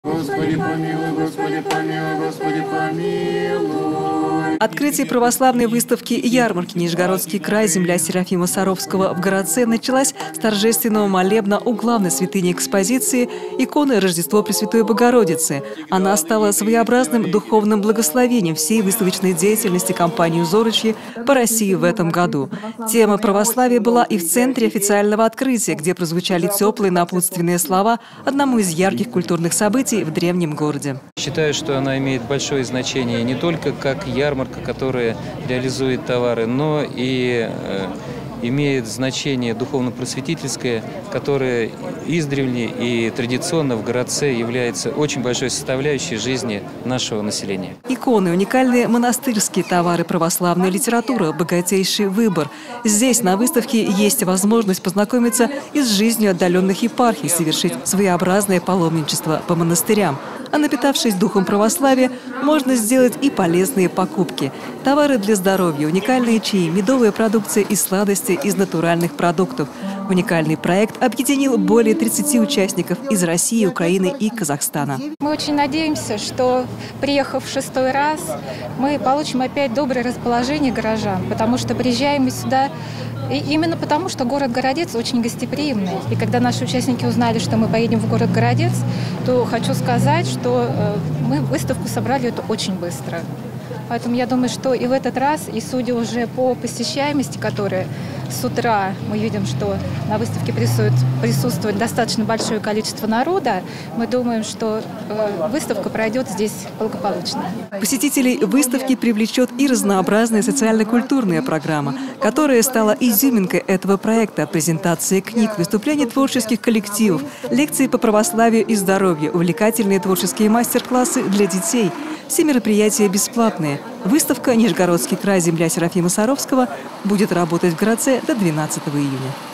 Господи помилуй, Господи помилуй, Господи помилуй. Открытие православной выставки и ярмарки «Нижегородский край. Земля Серафима Саровского» в городце началась с торжественного молебна у главной святыни экспозиции иконы Рождество Пресвятой Богородицы. Она стала своеобразным духовным благословением всей выставочной деятельности компании «Узорычи» по России в этом году. Тема православия была и в центре официального открытия, где прозвучали теплые напутственные слова одному из ярких культурных событий в древнем городе. Считаю, что она имеет большое значение не только как ярмарка, которая реализует товары, но и имеет значение духовно-просветительское, которое издревле и традиционно в городце является очень большой составляющей жизни нашего населения. Иконы, уникальные монастырские товары, православная литература, богатейший выбор. Здесь, на выставке, есть возможность познакомиться и с жизнью отдаленных епархий, совершить своеобразное паломничество по монастырям. А напитавшись духом православия, можно сделать и полезные покупки. Товары для здоровья, уникальные чаи, медовая продукция и сладости из натуральных продуктов. Уникальный проект объединил более 30 участников из России, Украины и Казахстана. Мы очень надеемся, что, приехав в 6-й раз, мы получим опять доброе расположение горожан, потому что приезжаем мы сюда именно потому, что город Городец очень гостеприимный. И когда наши участники узнали, что мы поедем в город Городец, то хочу сказать, что мы выставку собрали это очень быстро. Поэтому я думаю, что и в этот раз, и судя уже по посещаемости, которая с утра мы видим, что на выставке присутствует достаточно большое количество народа, мы думаем, что выставка пройдет здесь благополучно. Посетителей выставки привлечет и разнообразная социально-культурная программа, которая стала изюминкой этого проекта: презентации книг, выступления творческих коллективов, лекции по православию и здоровью, увлекательные творческие мастер-классы для детей. Все мероприятия бесплатные. Выставка «Нижегородский край. Земля Серафима Саровского» будет работать в городце до 12 июня.